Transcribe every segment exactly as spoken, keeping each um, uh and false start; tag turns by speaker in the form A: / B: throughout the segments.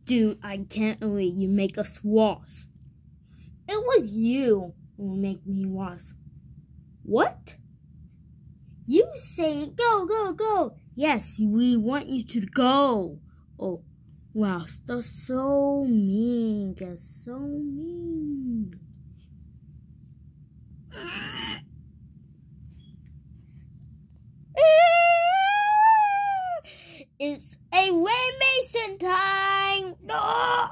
A: Dude, I can't believe you make us walls. It was you who made me walls. What? You say go, go, go. Yes, we want you to go. Oh, wow, that's so mean. That's so mean. It's a Waymason time. No.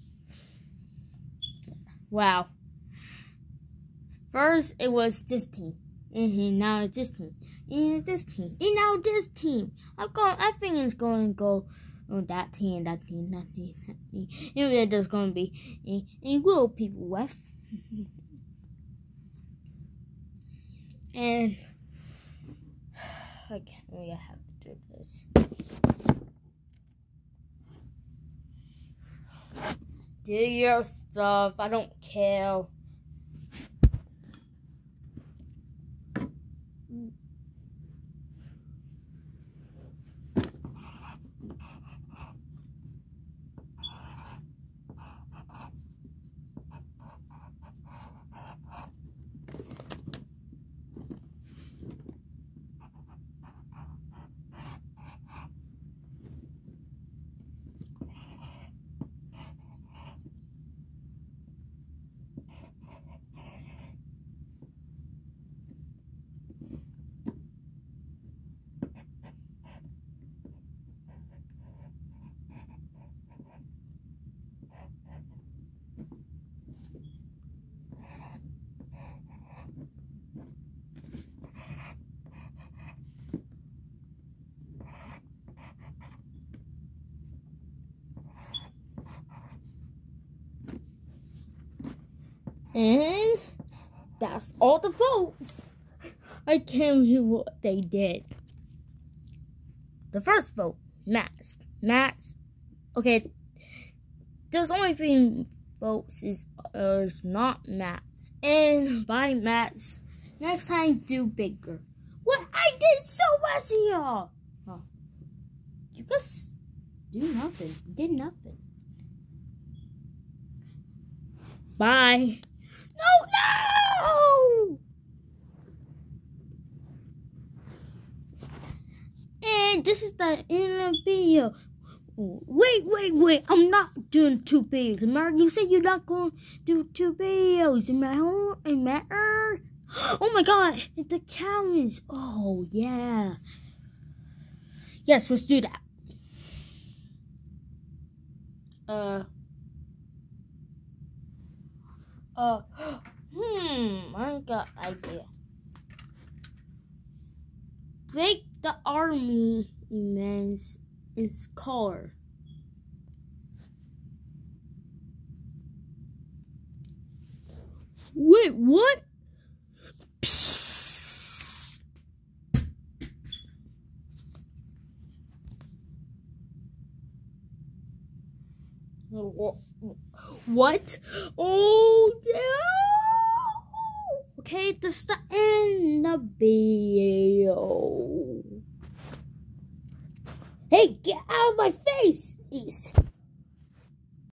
A: Wow. First it was this team, and now it's this team, and this team, and now this team. I'm going. I think it's going to go on that team, that team, that team, that team. And there's going to be a, a little people left, and I can't really have to do this. Do your stuff. I don't care. And that's all the votes. I can't hear what they did. The first vote, Matt's. Matt's. Okay, there's only three votes. Is uh, it's not Matt's. And by Matt's, next time do bigger. What I did so much here. Oh, you guys do nothing. You did nothing. Bye. No, no! And this is the end of the video. Wait, wait, wait. I'm not doing two videos. Remember, you said you're not going to do two videos. Matter? Matter? Oh my god. It's the challenge. Oh, yeah. Yes, let's do that. Uh... Uh, hmm, I got an idea. Break the army immense its color. Wait, what? Psst. What? Oh no! Okay, this is the end of the video. Hey, get out of my face! East.